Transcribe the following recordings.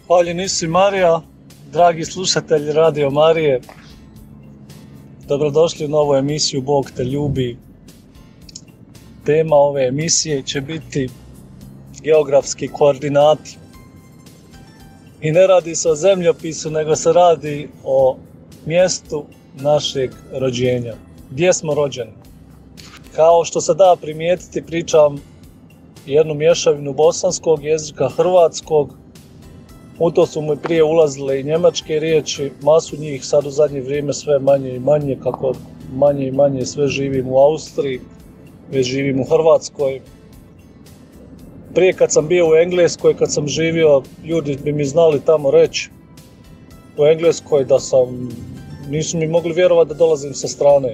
Hvaljeni si Marija, dragi slušatelji Radio Marije. Dobrodošli u novu emisiju Bog te ljubi. Tema ove emisije će biti geografski koordinati. I ne radi se o zemljopisu, nego se radi o mjestu našeg rođenja. Gdje smo rođeni? Kao što se da primijetiti, pričam jednu mješavinu bosanskog jezika, hrvatskog. U to su mu prije ulazile i njemačke riječi, masu njih sad u zadnje vrijeme sve manje i manje, kako manje i manje sve živim u Austriji, već živim u Hrvatskoj. Prije kad sam bio u Engleskoj, kad sam živio, ljudi bi mi znali tamo reći u Engleskoj da nisu mi mogli vjerovati da dolazim sa strane.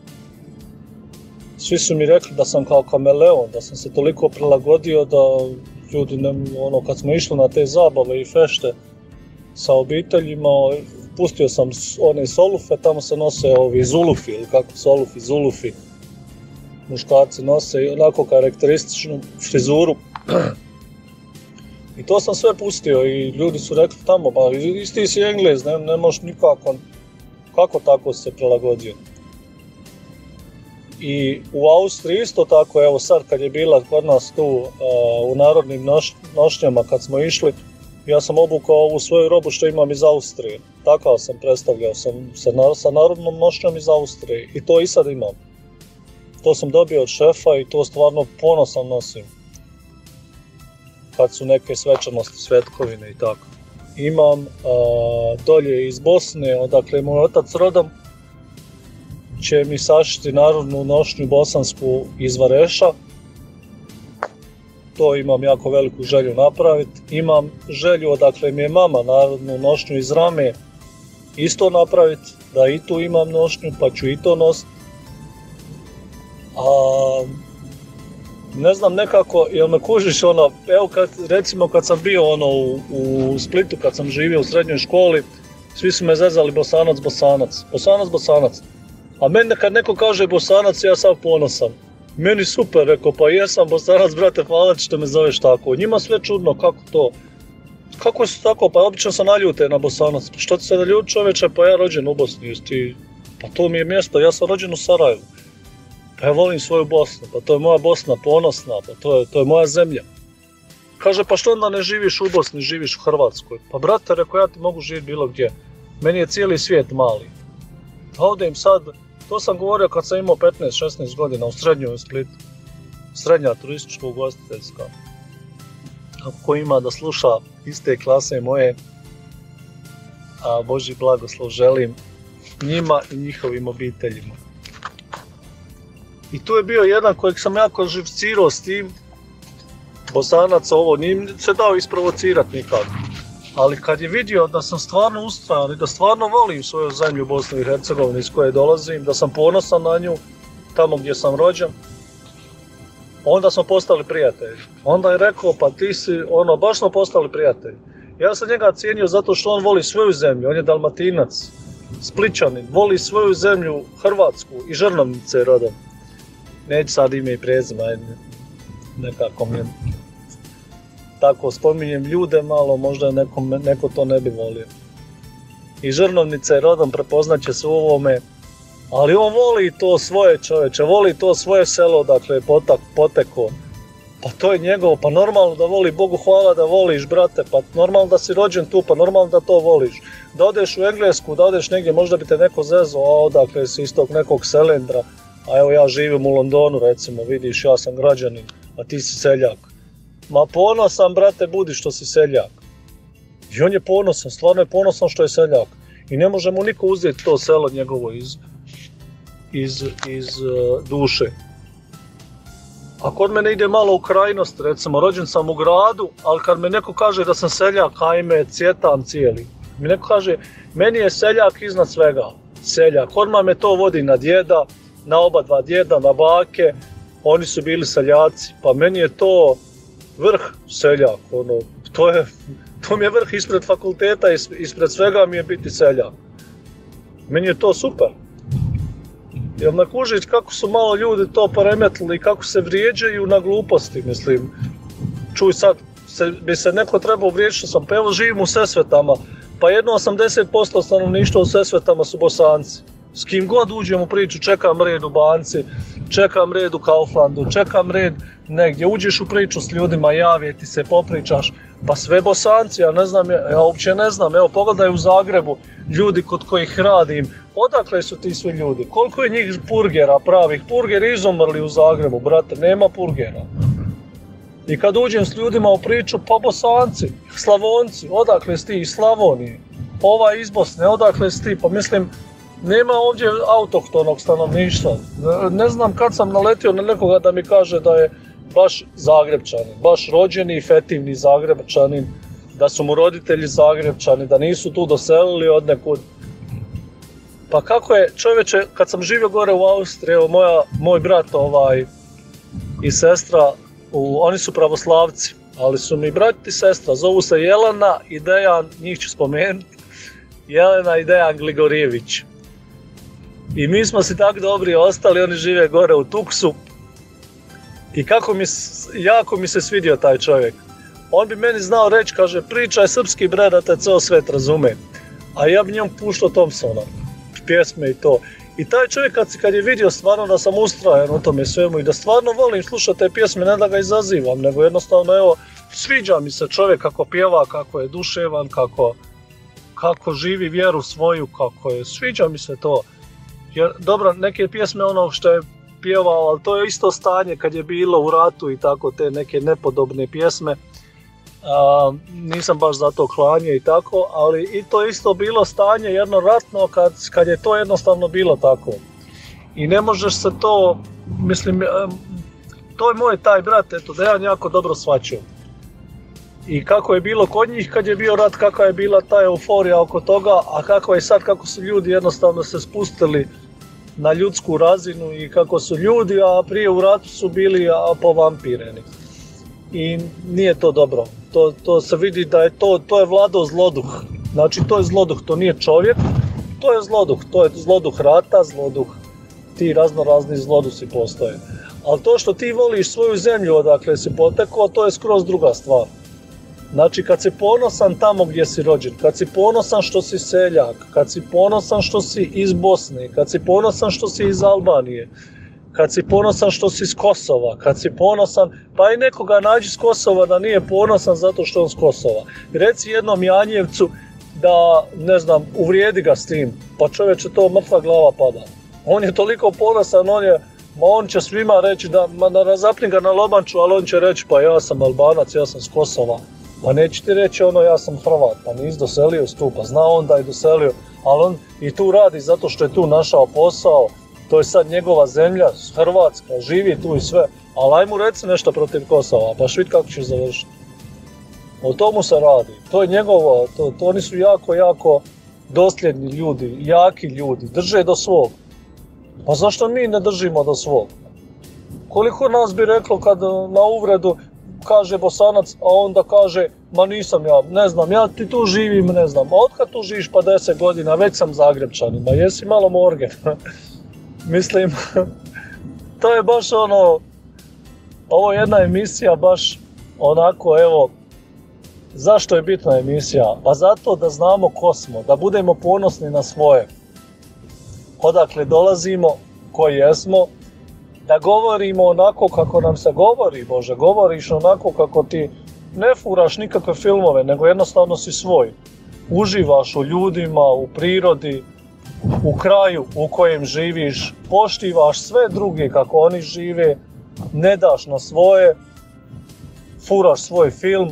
Svi su mi rekli da sam kao kameleon, da sam se toliko prilagodio da ljudi, kad smo išli na te zabave i fešte sa obiteljima, pustio sam one solufe, tamo se nose ovi zulufi, ili kako solufi, zulufi. Muškarci nose onako karakterističnu frizuru. I to sam sve pustio i ljudi su rekli tamo, ba isti si Englez, ne možeš nikako, kako tako se prilagodio. I u Austriji isto tako, evo sad kad je bila kod nas tu u narodnim nošnjama kad smo išli, ja sam obukao ovu svoju robu što imam iz Austrije. Takav sam predstavljao sa narodnom nošnjom iz Austrije i to i sad imam. To sam dobio od šefa i to stvarno ponosan nosim. Kad su neke svečanosti, svetkovine i tako. Imam dolje iz Bosne, odakle je moj otac rodom, će mi sašiti narodnu nošnju bosansku iz Vareša. To imam jako veliku želju napraviti. Imam želju odakle mi je mama narodnu nošnju iz Rame isto napraviti, da i tu imam nošnju pa ću i to nositi. Ne znam nekako, jel me kužiš evo recimo kad sam bio u Splitu, kad sam živio u srednjoj školi, svi su me zezali Bosanac. A meni kad neko kaže Bosanac, ja sam ponosan. Meni super, rekao, pa jesam Bosanac, brate, hvala ti što me zoveš tako. Njima sve čudno, kako to? Kako su tako? Pa obično se naljute na Bosanac. Pa što ti se naljuti čoveče, pa ja rođen u Bosni. Pa to mi je mjesto, ja sam rođen u Sarajevu. Pa ja volim svoju Bosnu, pa to je moja Bosna ponosna, pa to je moja zemlja. Kaže, pa što onda ne živiš u Bosni, živiš u Hrvatskoj? Pa brate, rekao, ja ti mogu živjeti bilo gdje. Meni je cijeli svijet mali. Ovdje im sad, to sam govorio kad sam imao 15-16 godina u srednjoj u Splitu. Srednja turističko-ugostiteljska. Ako ima da sluša iste klase moje, a Božji blagoslov želim njima i njihovim obiteljima. I tu je bio jedan kojeg sam jako živcirao s tim, Bosanac, ovo nije se dao isprovocirati nikako. Ali kad je vidio da sam stvarno ustrajan i da stvarno volim svoju zemlju Bosnu i Hercegovinu iz koje dolazim, da sam ponosan na nju, tamo gdje sam rođen, onda smo postali prijatelji. Onda je rekao, pa ti si, baš smo postali prijatelji. Ja sam njega cijenio zato što on voli svoju zemlju, on je Dalmatinac, Splićanin, voli svoju zemlju Hrvatsku i Žrnovnice rodom. Neću sad ime i prezime, nekako mi je tako spominjem ljude malo, možda neko to ne bi volio. I Žrnovnice je rodom, prepoznaće se u ovome, ali on voli to svoje čoveče, voli to svoje selo, dakle poteko. Pa to je njegovo, pa normalno da voli, Bogu hvala da voliš, brate, pa normalno da si rođen tu, pa normalno da to voliš. Da odeš u Englesku, da odeš negdje, možda bi te neko zezao, a odakle si iz tog nekog selendra. A evo ja živim u Londonu recimo, vidiš, ja sam građanin, a ti si seljak. Ma ponosan, brate, budi što si seljak. I on je ponosan, stvarno je ponosan što je seljak. I ne može mu niko uzeti to selo njegovo iz duše. A kod mene ide malo u krajnost, recimo, rođen sam u gradu, ali kad me neko kaže da sam seljak, ajme, cvjetam cijeli. Mi neko kaže, meni je seljak iznad svega. Seljak, odmah me to vodi na djeda, na oba dva djeda, na bake, oni su bili seljaci, pa meni je to vrh seljak, to mi je vrh ispred fakulteta, ispred svega mi je biti seljak. Meni je to super. Jel me kužiš kako su malo ljudi to poremetili i kako se vrijeđaju na gluposti, mislim. Čuj sad bi se neko trebao uvrijediti što sam, pa evo živim u Sesvetama, pa jedno 80% stanovništva u Sesvetama su Bosanci. S kim god uđem u priču, čekam red u banci, čekam red u Kauflandu, čekam red negdje, uđeš u priču s ljudima, javi ti se, popričaš, pa sve Bosanci, ja uopće ne znam, evo pogledaj u Zagrebu, ljudi kod kojih radim, odakle su ti svi ljudi, koliko je njih purgera pravih, purgeri izumrli u Zagrebu, brate, nema purgera. I kad uđem s ljudima u priču, pa Bosanci, Slavonci, odakle si ti iz Slavonije, ovaj iz Bosne, odakle si ti, pa mislim, nema ovdje autohtonog stanovništva. Ne znam kad sam naletio na nekoga da mi kaže da je baš Zagrebčanin, baš rođeni i fetivni Zagrebčanin, da su mu roditelji Zagrebčani, da nisu tu doselili od nekud. Pa kako je, čovječe, kad sam živio gore u Austriji, evo moj brat i sestra, oni su pravoslavci, ali su mi brat i sestra, zovu se Jelena i Dejan, njih ću spomenuti, Jelena i Dejan Gligorijević. I mi smo si tako dobri ostali, oni žive gore u Tuksu. I jako mi se svidio taj čovjek. On bi meni znao reći, kaže, pričaj srpski bre da te ceo svet razume. A ja bi njom puštao Thompsona, pjesme i to. I taj čovjek kad je vidio stvarno da sam ustrajan u tome svemu i da stvarno volim slušati te pjesme, ne da ga izazivam, nego jednostavno evo, sviđa mi se čovjek kako pjeva, kako je duševan, kako živi vjeru svoju, sviđa mi se to. Jer, dobro, neke pjesme ono što je pjevao, ali to je isto stanje kad je bilo u ratu i tako, te neke nepodobne pjesme. Nisam baš za to klanje i tako, ali i to je isto bilo stanje jedno ratno kad je to jednostavno bilo tako. I ne možeš se to, mislim, to je moj taj brat, eto, Dejan jako dobro shvaćao. I kako je bilo kod njih kad je bio rat, kakva je bila ta euforija oko toga, a kako je sad, kako su ljudi jednostavno se spustili na ljudsku razinu i kako su ljudi, a prije u ratu su bili povampireni. I nije to dobro. To se vidi da je to je vladao zloduh. Znači to je zloduh, to nije čovjek, to je zloduh rata, zloduh, ti razni zlodusi postoje. Ali to što ti voliš svoju zemlju odakle si potekao, to je skroz druga stvar. Znači kad si ponosan tamo gdje si rođen, kad si ponosan što si seljak, kad si ponosan što si iz Bosne, kad si ponosan što si iz Albanije, kad si ponosan što si iz Kosova, kad si ponosan, pa i nekoga nađi s Kosova da nije ponosan zato što on s Kosova. Reci jednom Janjevcu da, ne znam, uvrijedi ga s tim, pa čovječe to mrtva glava pada. On je toliko ponosan, on će svima reći da razapni ga na lobanču, ali on će reći pa ja sam Albanac, ja sam s Kosova. Pa neće ti reći ja sam Hrvat, pa nisi doselio s tu, pa zna on da je doselio, ali on i tu radi zato što je tu našao posao, to je sad njegova zemlja, Hrvatska, živi tu i sve, ali aj mu reci nešto protiv Kosova, pa vidi kako će završiti. O tomu se radi, to je njegovo, oni su jako dosljedni ljudi, jaki ljudi, drže do svog. Pa zašto mi ne držimo do svog? Koliko nas bi reklo kad na uvredu kaže Bosanac, a onda kaže, ma nisam ja, ne znam, ja ti tu živim, ne znam, a otkad tu živiš pa 10 godina, već sam Zagrebčanin, ma jesi malo morgen. Mislim, to je baš ovo je jedna emisija baš onako, evo, zašto je bitna emisija? Pa zato da znamo ko smo, da budemo ponosni na svoje, odakle dolazimo, koji jesmo, da govorimo onako kako nam se govori, Bože, govoriš onako kako ti ne furaš nikakve filmove, nego jednostavno si svoj. Uživaš u ljudima, u prirodi, u kraju u kojem živiš, poštivaš sve druge kako oni žive, ne daš na svoje, furaš svoj film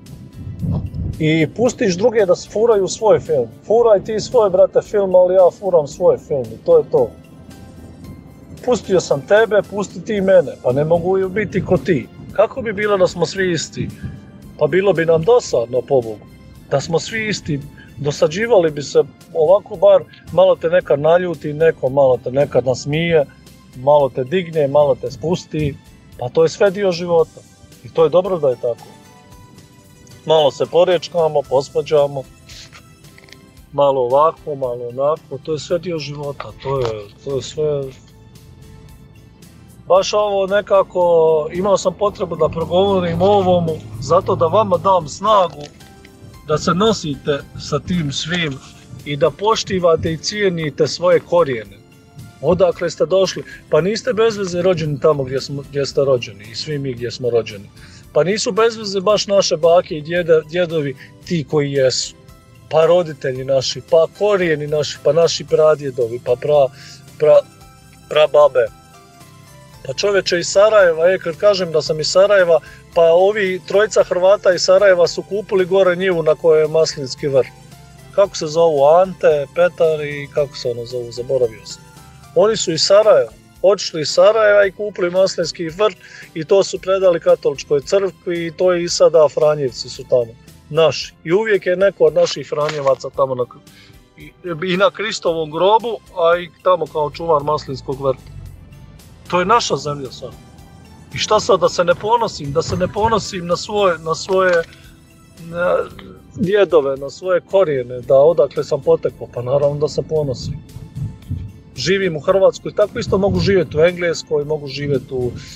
i pustiš druge da furaju svoj film. Furaj ti svoj, brate, film, ali ja furam svoj film i to je to. Pustio sam tebe, pusti ti mene, pa ne mogu biti ko ti. Kako bi bilo da smo svi isti? Pa bilo bi nam dosadno, pobogu. Da smo svi isti, dosađivali bi se ovako bar, malo te nekad naljuti, neko malo te nekad nasmije, malo te digne, malo te spusti, pa to je sve dio života. I to je dobro da je tako. Malo se porečkamo, posvađamo, malo ovako, malo onako, to je sve dio života, to je sve baš ovo nekako, imao sam potrebu da progovorim o ovomu, zato da vama dam snagu da se nosite sa tim svim i da poštivate i cijenite svoje korijene. Odakle ste došli? Pa niste bez veze rođeni tamo gdje ste rođeni i svi mi gdje smo rođeni. Pa nisu bez veze baš naše bake i djedovi ti koji jesu. Pa roditelji naši, pa korijeni naši, pa naši pradjedovi, pa prababe. Pa čovječe iz Sarajeva, kad kažem da sam iz Sarajeva, pa ovi trojica Hrvata iz Sarajeva su kupili gore njivu na kojoj je maslinski vrt. Kako se zovu? Ante, Petar i kako se ono zovu, zaboravio sam. Oni su iz Sarajeva, otišli iz Sarajeva i kupili maslinski vrt i to su predali katoličkoj crkvi i to je i sada Franjevci su tamo, naši. I uvijek je neko od naših Franjevaca tamo i na Kristovom grobu, a i tamo kao čuvar maslinskog vrta. To je naša zemlja sad. I šta sad, da se ne ponosim na svoje djedove, na svoje korijene, da odakle sam potekao, pa naravno da se ponosim. Živim u Hrvatskoj, tako isto mogu živjeti u Engleskoj, mogu živjeti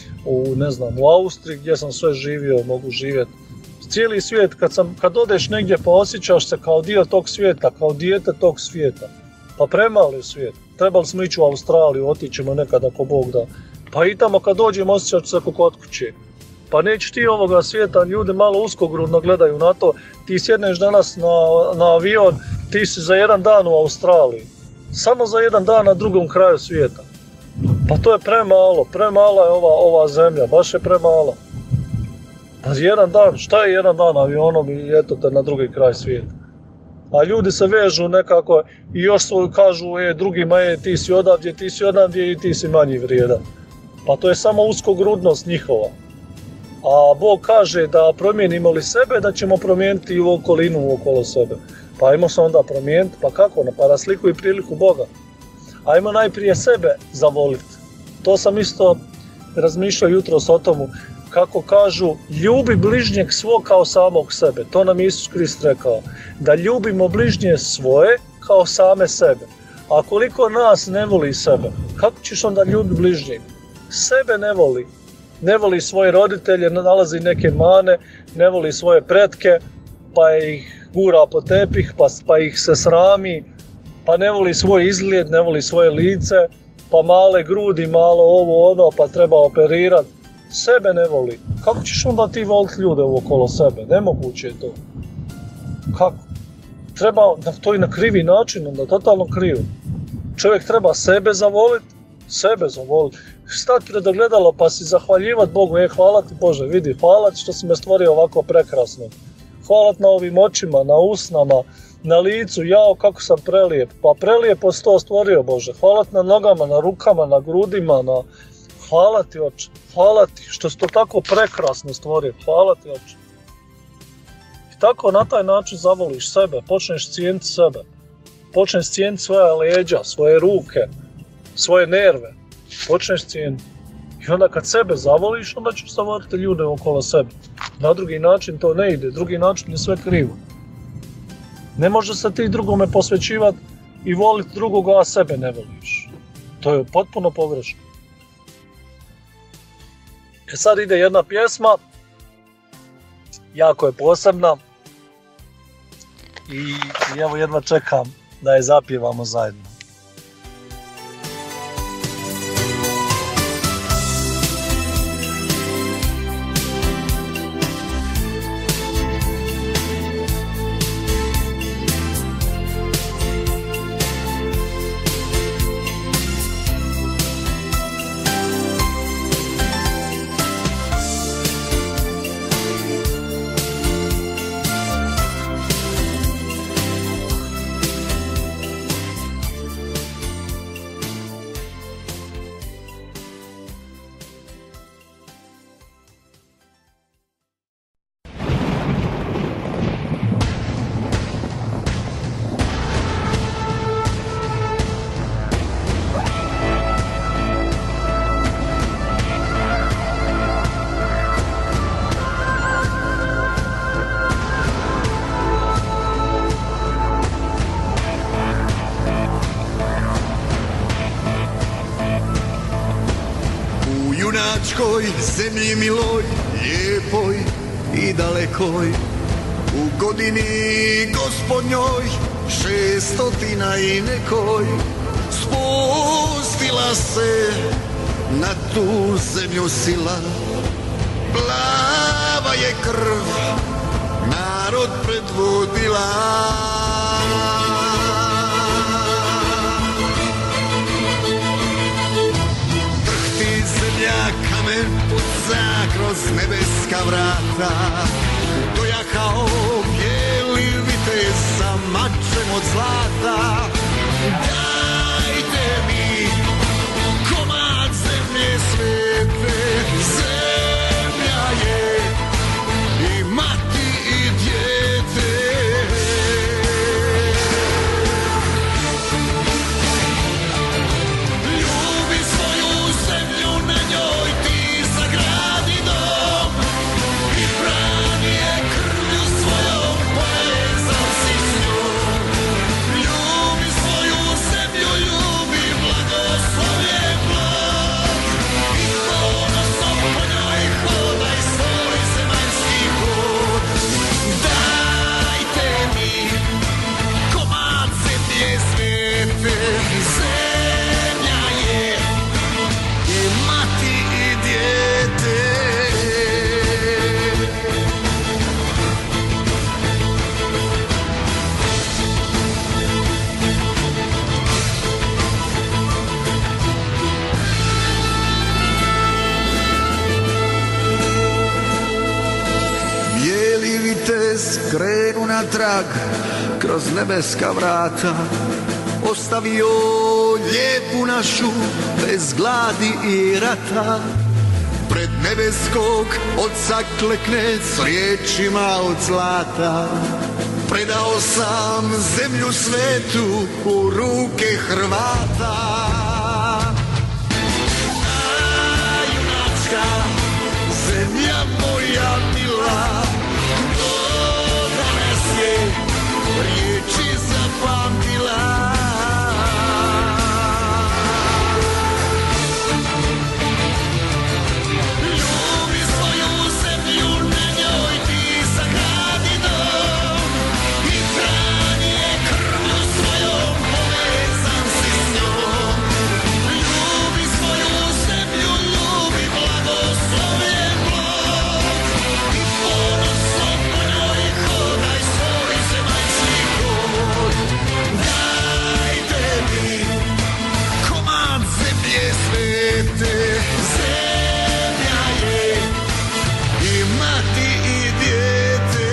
u Austriji gdje sam sve živio, mogu živjeti. Cijeli svijet, kad odeš negdje pa osjećaš se kao dio tog svijeta, kao dijete tog svijeta. Pa premali svijet. Trebali smo ići u Australiju, otići ćemo nekad ako Bog da. Pa i tamo kad dođemo osjećaš se kao kod kuće. Pa nećeš ti ovoga svijeta, ljudi malo uskogrudno gledaju na to. Ti sjedneš danas na avion, ti si za jedan dan u Australiji. Samo za jedan dan na drugom kraju svijeta. Pa to je premala je ova zemlja, baš je premala. Pa jedan dan, šta je jedan dan avionom i eto te na drugi kraj svijeta. A ljudi se vežu nekako i još kažu drugima ti si odavdje i ti si manji vrijedan. Pa to je samo uskogrudnost njihova. A Bog kaže da promijenimo li sebe, da ćemo promijeniti i u okolinu okolo sebe. Pa ajmo se onda promijeniti, pa kako? Pa na sliku i priliku Boga. Ajmo najprije sebe zavoliti. To sam isto razmišljao jutros o tomu. Kako kažu, ljubi bližnjeg svog kao samog sebe. To nam Isus Krist rekao. Da ljubimo bližnje svoje kao same sebe. A koliko nas ne voli sebe, kako ćeš onda ljubiti bližnjeg? Sebe ne voli. Ne voli svoje roditelje, nalazi neke mane, ne voli svoje pretke, pa ih gura po tepih, pa ih se srami, pa ne voli svoj izgled, ne voli svoje lice, pa male grudi, malo ovo ono, pa treba operirati. Sebe ne voli. Kako ćeš onda ti voliti ljude okolo sebe? Nemoguće je to. Kako? Treba da to i na krivi način, onda totalno krivo. Čovjek treba sebe zavoliti, stati pred ogledalo pa si zahvaljivati Bogu, hvala ti Bože, vidi, hvala ti što si me stvorio ovako prekrasno. Hvala ti na ovim očima, na usnama, na licu, jao kako sam prelijep. Pa prelijepo si to stvorio Bože, hvala ti na nogama, na rukama, na grudima, hvala ti Oče, hvala ti što si to tako prekrasno stvorio, hvala ti Oče. I tako na taj način zavoliš sebe, počneš cijeniti sebe, počneš cijeniti svoja leđa, svoje ruke, svoje nerve, počneš cijeniti. I onda kad sebe zavoliš, onda ćeš zavoliti ljude okolo sebe. Na drugi način to ne ide, drugi način je sve krivo. Ne može se ti drugome posvećivati i voliti drugoga, a sebe ne voliš. To je potpuno pogrešno. Sad ide jedna pjesma, jako je posebna i evo jedva čekam da je zapjevamo zajedno. zemlji miloj, lijepoj i dalekoj, u godini gospodnjoj 600 i nekoj, spustila se na tu zemlju sila, plava je krv narod predvodila. Drhti zemlja kamen puca kroz nebeska vrata, dojahao bijeli vitez sa mačem od zlata. Dajte mi komad zemlje svete, zemlja je i mati i dijete. Ljubi svoju zemlju, na njoj ti sagradi dom i hrani je krvlju svojom, povezan si s njom. Ljubi svoju zemlju, ljubi blagoslovljen Bog i ponosom po njoj hodaj svoj zemaljski put. Dajte mi komad zemlje svete, zemlja je i mati i dijete. Bijeli vitez krenu na trag kroz nebeska vrata, ostavio lijepu našu bez gladi i rata. Pred nebeskog oca klekne s riječima od zlata, predao sam zemlju svetu u ruke Hrvata. A junačka zemlja moja mila, dobra nas je riječi zapamtila. Ljubi svoju zemlju, na njoj ti sagradi dom i hrani je krvlju svojom, povezan si s njom. Ljubi svoju zemlju, ljubi blagoslovljen Bog i ponosom po njoj hodaj svoj zemaljski put. Dajte mi komad zemlje svete, zemlja je i mati i dijete.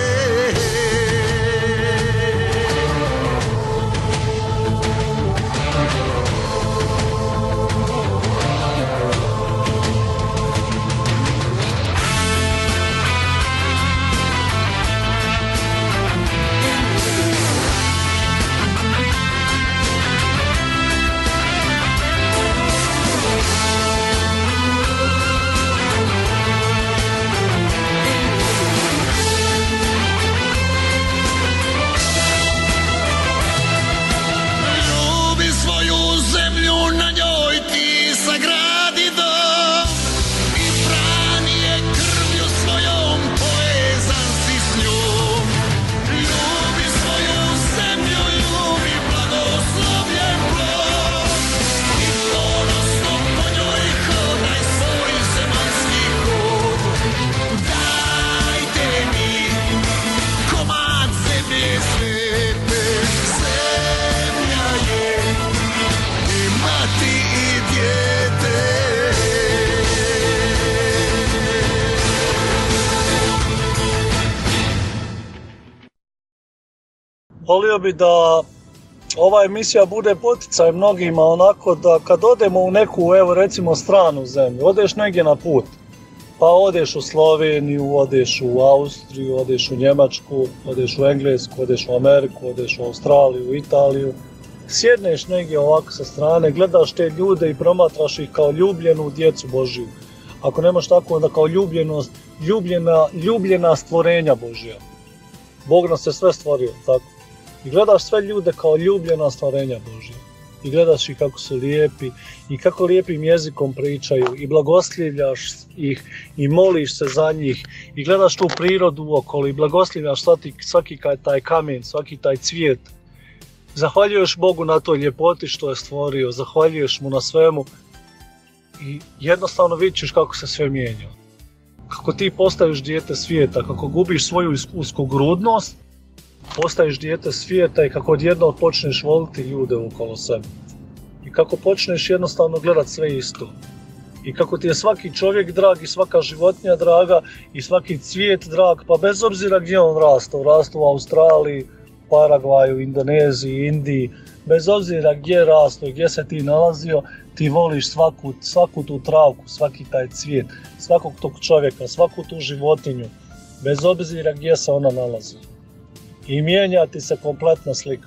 Ljubi svoju zemlju, na njoj ti sagradi dom i hrani je krvlju svojom, povezan si s njom. Ljubi svoju zemlju, ljubi blagoslovljen Bog i ponosno po njoj hodaj svoj zemaljski put. Dajte mi komad zemlje svete, zemlja je i mati i dijete. Volio bi da ova emisija bude poticaj mnogima, onako da kad odemo u neku, evo recimo, stranu zemlju, odeš negdje na put, pa odeš u Sloveniju, odeš u Austriju, odeš u Njemačku, odeš u Englesku, odeš u Ameriku, odeš u Australiju, u Italiju, sjedneš negdje ovako sa strane, gledaš te ljude i promatraš ih kao ljubljenu djecu Božiju. Ako nemaš tako, onda kao ljubljena stvorenja Božja. Bog nas je sve stvorio, tako. I gledaš sve ljude kao ljubljena stvorenja Božja. i gledaš ih kako su lijepi i kako lijepim jezikom pričaju i blagoslivljaš ih i moliš se za njih i gledaš tu prirodu okolo i blagoslivljaš svaki taj kamen, svaki taj cvijet. Zahvaljuješ Bogu na toj ljepoti što je stvorio, zahvaljuješ mu na svemu i jednostavno vidiš kako se sve mijenja. Kako ti postaješ dijete svijeta, kako gubiš svoju uskogrudnost, postaješ dijete svijeta i kako odjednom počneš voliti ljude okolo sebe. I kako počneš jednostavno gledati sve isto. I kako ti je svaki čovjek drag i svaka životinja draga i svaki cvijet drag, pa bez obzira gdje on rastu u Australiji, Paragvaju, Indoneziji, Indiji, bez obzira gdje rastu i gdje se ti nalazio, ti voliš svaku tu travku, svaki taj cvijet, svakog tog čovjeka, svaku tu životinju, bez obzira gdje se ona nalazi. I mijenja ti se kompletna slika.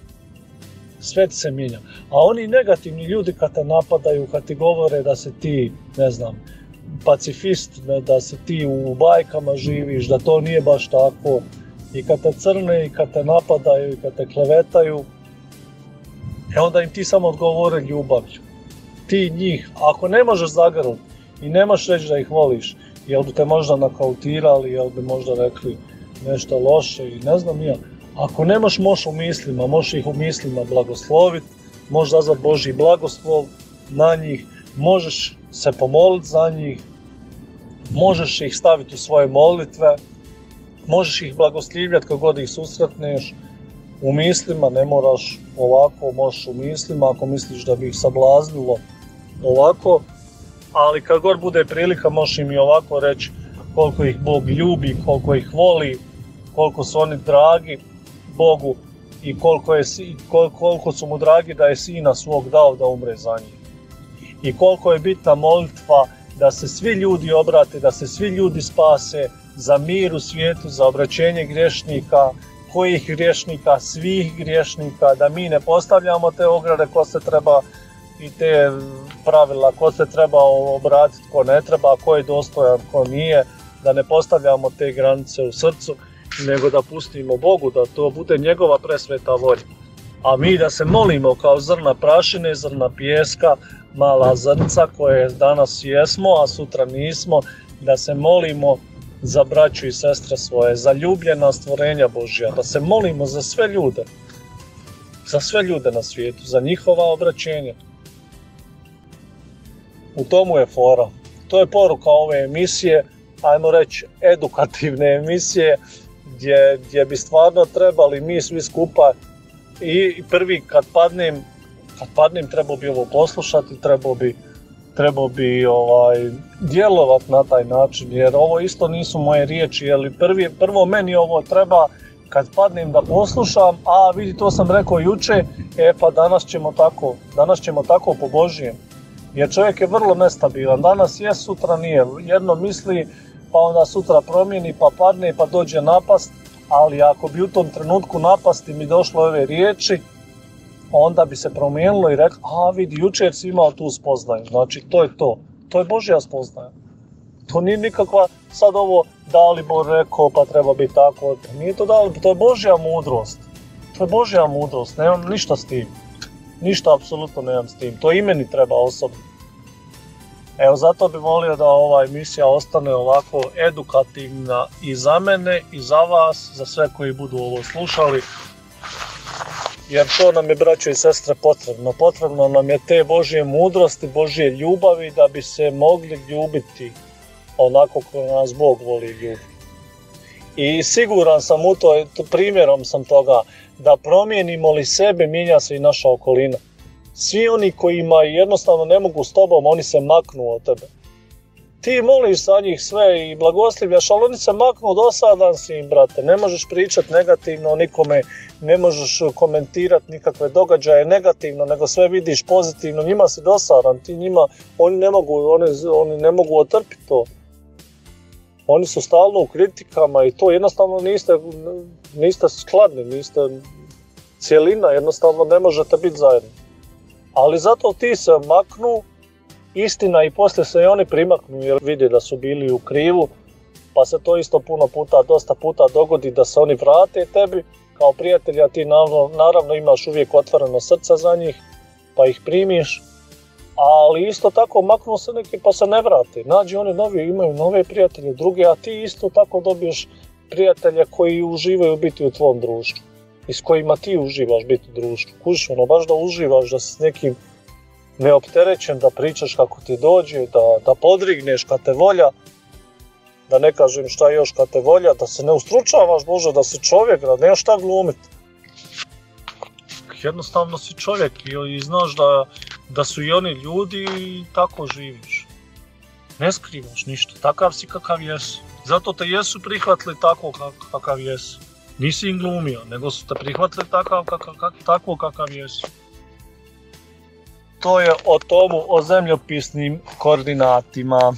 Sve ti se mijenja. A oni negativni ljudi kad te napadaju, kad ti govore da si ti, ne znam, pacifist, da si ti u bajkama živiš, da to nije baš tako, i kad te crne, i kad te napadaju, i kad te klevetaju, onda im ti samo odgovore ljubavlju. Ti njih, ako ne možeš zagrliti i nemaš reći da ih voliš, jel bi te možda nakautirali, jel bi možda rekli nešto loše i ne znam ja. Ako nemaš, možeš u mislima, možeš ih u mislima blagosloviti, možeš zazvati Božji blagoslov na njih, možeš se pomoliti za njih, možeš ih staviti u svoje molitve, možeš ih blagoslivljati kako god ih susretneš u mislima, ne moraš ovako, možeš u mislima ako misliš da bi ih sablaznilo ovako, ali kad god bude prilika možeš im i ovako reći koliko ih Bog ljubi, koliko ih voli, koliko su oni dragi Bogu i koliko su mu dragi da je sina svog dao da umre za njih. I koliko je bitna molitva da se svi ljudi obrate, da se svi ljudi spase za mir u svijetu, za obraćenje griješnika, kojih griješnika, svih griješnika, da mi ne postavljamo te ograde ko se treba i te pravila, ko se treba obratiti, ko ne treba, ko je dostojan, ko nije, da ne postavljamo te granice u srcu, nego da pustimo Bogu, da to bude njegova presveta volja. A mi da se molimo kao zrna prašine, zrna pijeska, mala zrnca koje danas jesmo, a sutra nismo, da se molimo za braću i sestre svoje, za ljubljena stvorenja Božja, da se molimo za sve ljude na svijetu, za njihova obraćenja. U tomu je fora. To je poruka ove emisije, ajmo reći edukativne emisije, gdje bi stvarno trebali mi svi skupa i prvi kad padnem trebao bi ovo poslušati, trebao bi djelovati na taj način, jer ovo isto nisu moje riječi, jer prvo meni ovo treba kad padnem da poslušam, a vidi to sam rekao juče, pa danas ćemo tako po Božjem. Jer čovjek je vrlo nestabilan, danas je, sutra nije, jedno misli, pa onda sutra promijeni, pa padne, pa dođe napast, ali ako bi u tom trenutku napasti mi došlo ove riječi, onda bi se promijenilo i rekli, vidi, jučer si imao tu spoznaju, znači to je to. To je Božja spoznaja. To nije nikakva, sad ovo Dalibor rekao pa treba biti tako, nije to Dalibor, to je Božja mudrost. To je Božja mudrost, nemam ništa s tim. Ništa apsolutno nemam s tim, to i meni treba osobno. Evo, zato bi volio da ova emisija ostane ovako edukativna i za mene i za vas, za sve koji budu ovo slušali. Jer to nam je, braćo i sestre, potrebno. Potrebno nam je te Božje mudrosti, Božje ljubavi da bi se mogli ljubiti onako kako nas Bog voli ljubiti. I siguran sam u to, primjerom sam toga, da promijenimo li sebe, mijenja se i naša okolina. Svi oni kojima jednostavno ne mogu s tobom, oni se maknu od tebe. Ti moliš za njih sve i blagoslivljaš, ali oni se maknu, dosadan si im, brate. Ne možeš pričati negativno o nikome, ne možeš komentirati nikakve događaje negativno, nego sve vidiš pozitivno. Njima si dosadan, oni ne mogu otrpiti to. Oni su stalno u kritikama i to jednostavno niste skladni, niste cijelina, jednostavno ne možete biti zajedno. Ali zato ti se maknu, istina, i poslije se i oni primaknu jer vide da su bili u krivu, pa se to isto dosta puta dogodi da se oni vrate tebi kao prijatelja, ti naravno imaš uvijek otvoreno srce za njih pa ih primiš, ali isto tako maknu se neki pa se ne vrate. Nađi oni novi, imaju nove prijatelje, druge, a ti isto tako dobiješ prijatelja koji uživaju biti u tvom društvu i s kojima ti uživaš biti u društvu. Kužiš, baš da uživaš, da si s nekim neopterećen, da pričaš kako ti dođe, da podrigneš kad te volja, da ne kažem šta još kad te volja, da se ne ustručavaš, Bože, da si čovjek, da nemaš šta glumiti. Jednostavno si čovjek i znaš da su i oni ljudi i tako živiš. Ne skrivaš ništa, takav si kakav jesu. Zato te jesu prihvatili tako kakav jesu. Nisi im glumio, nego su te prihvatili tako kakav jesu. To je o tomu, o zemljopisnim koordinatima.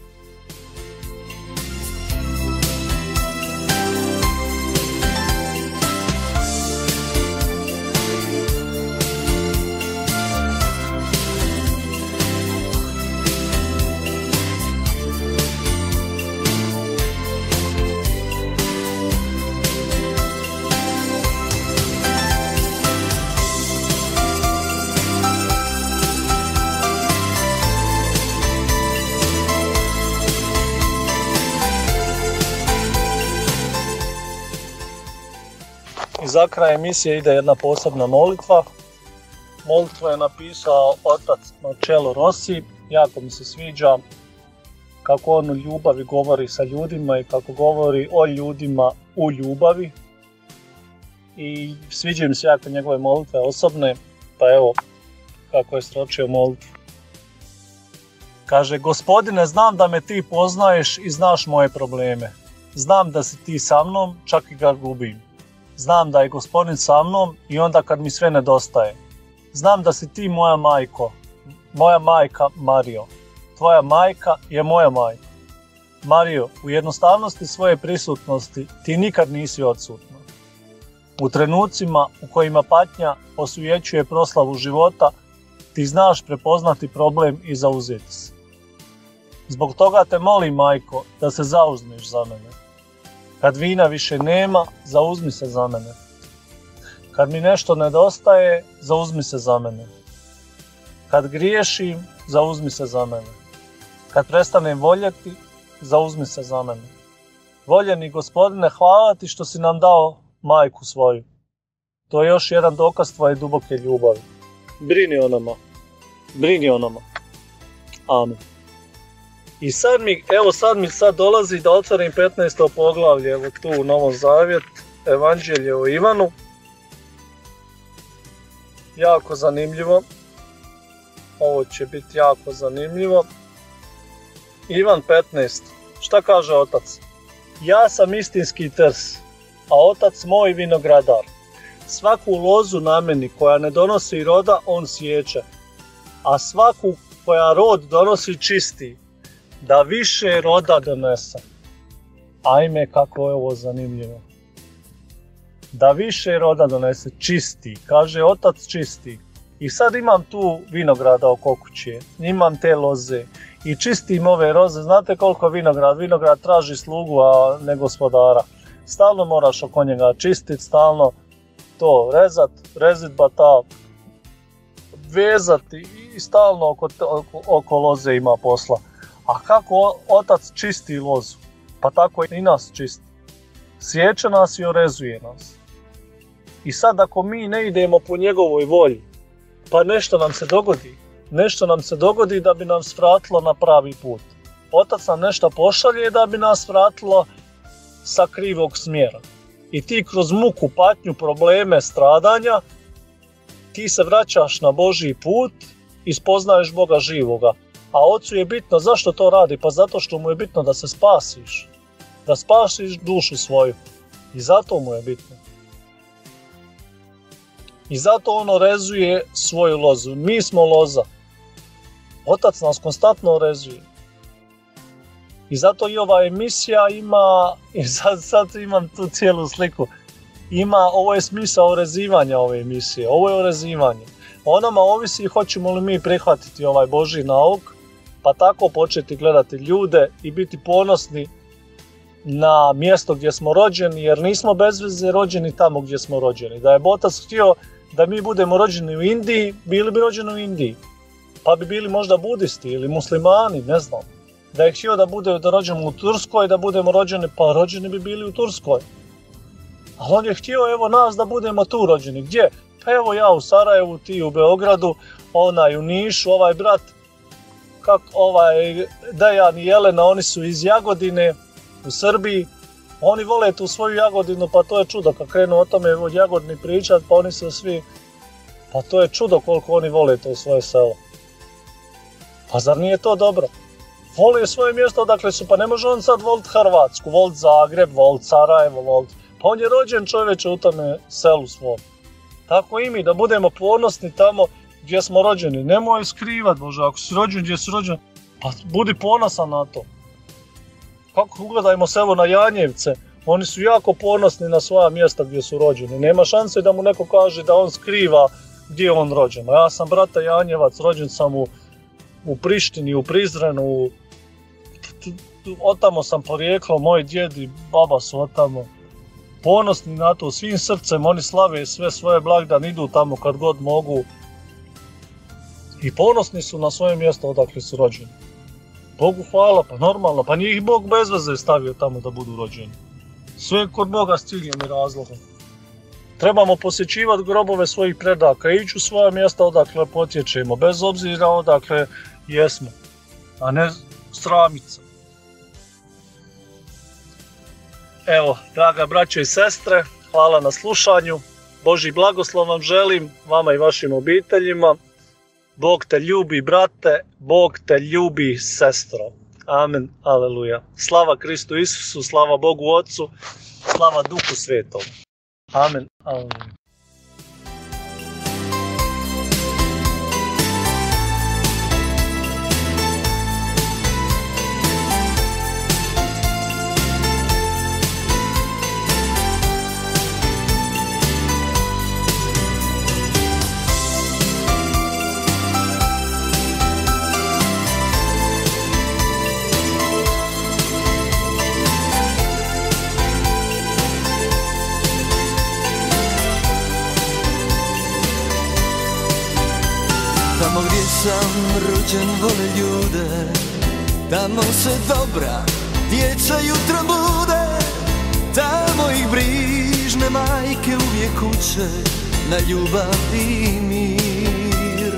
I za kraj emisije ide jedna posebna molitva. Molitvu je napisao otac Marcello Rossi, jako mi se sviđa kako on u ljubavi govori sa ljudima i kako govori o ljudima u ljubavi. I sviđa mi se jako njegove molitve osobne, pa evo kako je sročio molitvu. Kaže: Gospodine, znam da me ti poznaješ i znaš moje probleme. Znam da si ti sa mnom, čak i ga gubim. Znam da je Gospodin sa mnom i onda kad mi sve nedostaje. Znam da si ti moja majko, moja majka Mario. Tvoja majka je moja majka. Mario, u jednostavnosti svoje prisutnosti ti nikad nisi odsutna. U trenucima u kojima patnja osujećuje proslavu života, ti znaš prepoznati problem i zauzeti se. Zbog toga te molim, majko, da se zauzmeš za mene. Kad vina više nema, zauzmi se za mene. Kad mi nešto nedostaje, zauzmi se za mene. Kad griješim, zauzmi se za mene. Kad prestanem voljeti, zauzmi se za mene. Voljeni Gospodine, hvala ti što si nam dao majku svoju. To je još jedan dokaz tvoje duboke ljubavi. Brini o nama. Brini o nama. Amen. I sad mi dolazi da otvorim 15. poglavlje, evo tu u Novom Zavjet, Evanđelje o Ivanu. Jako zanimljivo. Ovo će biti jako zanimljivo. Ivan 15. Šta kaže otac? Ja sam istinski trs, a otac moj vinogradar. Svaku lozu na meni koja ne donosi roda, on siječe, a svaku koja rod donosi čisti, da više roda donese. Ajme, kako je ovo zanimljivo. Da više roda donese, čisti, kaže otac čisti. I sad imam tu vinograda oko kuće, imam te loze i čistim ove roze. Znate koliko vinograd traži slugu, a ne gospodara. Stalno moraš oko njega čistiti, stalno to rezidbata, vezati i stalno oko loze ima posla. A kako otac čisti lozu? Pa tako i nas čisti. Sječe nas i orezuje nas. I sad ako mi ne idemo po njegovoj volji, pa nešto nam se dogodi. Nešto nam se dogodi da bi nas vratilo na pravi put. Otac nam nešto pošalje da bi nas vratilo sa krivog smjera. I ti kroz muku, patnju, probleme, stradanja, ti se vraćaš na Božji put i spoznaješ Boga živoga. A Ocu je bitno, zašto to radi? Pa zato što mu je bitno da se spasiš. Da spasiš dušu svoju. I zato mu je bitno. I zato on orezuje svoju lozu. Mi smo loza. Otac nas konstantno orezuje. I zato i ova emisija ima, i sad imam tu cijelu sliku, ovo je smisao orezivanja ove emisije, ovo je orezivanje. O nama ovisi hoćemo li mi prihvatiti ovaj Božji nauk, pa tako početi gledati ljude i biti ponosni na mjesto gdje smo rođeni, jer nismo bez veze rođeni tamo gdje smo rođeni. Da je Otac htio da mi budemo rođeni u Indiji, bili bi rođeni u Indiji. Pa bi bili možda budisti ili muslimani, ne znam. Da je htio da rođemo u Turskoj, da budemo rođeni, pa rođeni bi bili u Turskoj. Ali on je htio evo nas da budemo tu rođeni. Gdje? Pa evo ja u Sarajevu, ti u Beogradu, onaj u Nišu, ovaj brat, Dejan i Jelena, oni su iz Jagodine u Srbiji. Oni vole tu svoju Jagodinu, pa to je čudo. Kad krenu o tome od Jagodini pričat, pa oni su svi... Pa to je čudo koliko oni vole to svoje selo. Pa zar nije to dobro? Vole svoje mjesto odakle su, pa ne može on sad volit Hrvatsku, volit Zagreb, volit Sarajevo, volit... Pa on je rođen čovječe u tome selu svom. Tako i mi, da budemo ponosni tamo gdje smo rođeni. Nemoj skrivat, Bože, ako si rođen gdje si rođen, pa budi ponosan na to. Kako ugledajmo se evo na Janjevce, oni su jako ponosni na svoja mjesta gdje su rođeni. Nema šanse da mu neko kaže da on skriva gdje je on rođen. Ja sam brata Janjevac, rođen sam u Prištini, u Prizrenu, otamo sam porijeklom, moji djed i baba su otamo. Ponosni na to, svim srcem, oni slave sve svoje blagdane, idu tamo kad god mogu. I ponosni su na svoje mjesto odakle su rođeni. Bogu hvala, pa normalno, pa nije ih Bog bez veze stavio tamo da budu rođeni. Sve kod Boga s ciljem i razlogom. Trebamo posjećivati grobove svojih predaka, ići u svoja mjesta odakle potječemo, bez obzira odakle jesmo, a ne sramit se. Evo, draga braćo i sestre, hvala na slušanju. Božji blagoslov vam želim, vama i vašim obiteljima. Bog te ljubi, brate, Bog te ljubi, sestro. Amen, aleluja. Slava Kristu Isusu, slava Bogu Otcu, slava Duhu Svetom. Amen, aleluja. Tamo gdje sam rođen vole ljude, tamo se dobra djeca jutro bude, tamo ih brižne majke uvijek uče na ljubav i mir.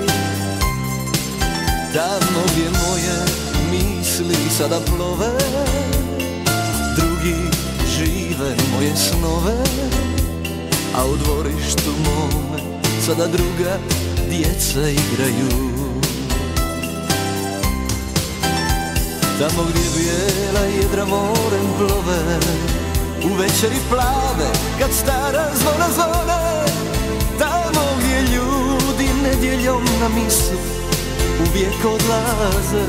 Tamo gdje moje misli sada plove, drugi žive moje snove, a u dvorištu mome sada druga djeca igraju. Tamo gdje bijela jedra morem plove, u večeri plave kad stara zvona zvone, tamo gdje ljudi nedjeljom na misu uvijek odlaze.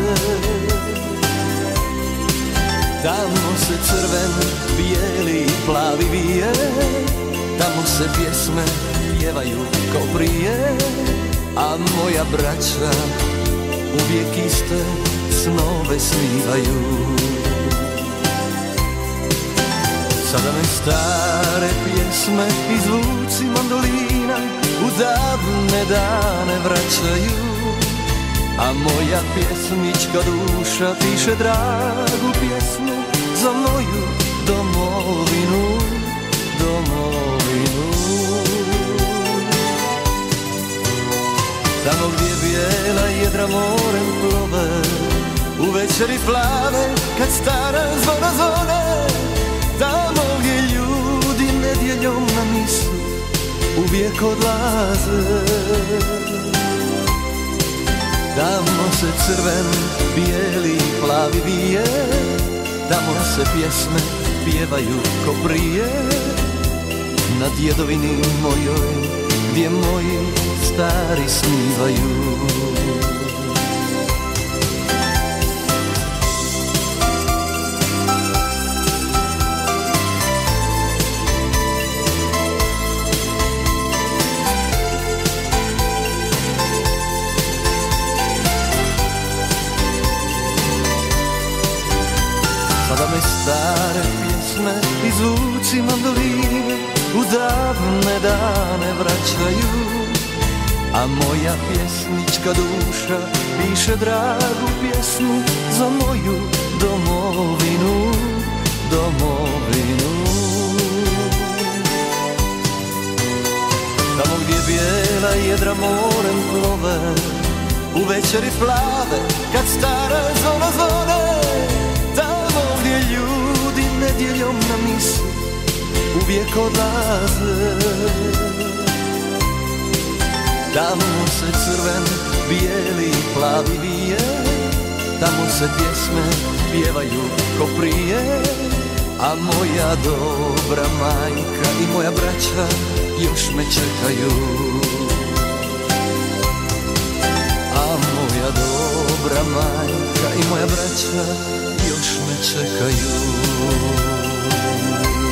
Tamo se crven, bijeli i plavi vije, tamo se pjesme pjevaju kao prije, a moja braća uvijek iste snove snivaju. Sada me stare pjesme i zvuci mandolina u davne dane vraćaju, a moja pjesnička duša piše dragu pjesmu za moju domovinu, domovinu. Tamo gdje bijela jedra morem plove, u večeri plave kad stara zvona zvone, tamo gdje ljudi nedjeljom na misu uvijek odlaze. Tamo se crven, bijeli i plavi vije, tamo se pjesme pjevaju ko prije, na djedovini mojoj gdje moji stari snivaju. Sada me stare pjesme i zvuci mandoline u davne dane vraćaju, a moja pjesnička duša piše dragu pjesmu za moju domovinu, domovinu. Tamo gdje bijela jedra morem plove, u večeri plave, kad stara zona zvone, tamo gdje ljudi nedjeljom na misu uvijek odlaze. Tamo se crven, bijeli i plavi vije, tamo se pjesme pjevaju ko prije, a moja dobra majka i moja braća još me čekaju. A moja dobra majka i moja braća još me čekaju.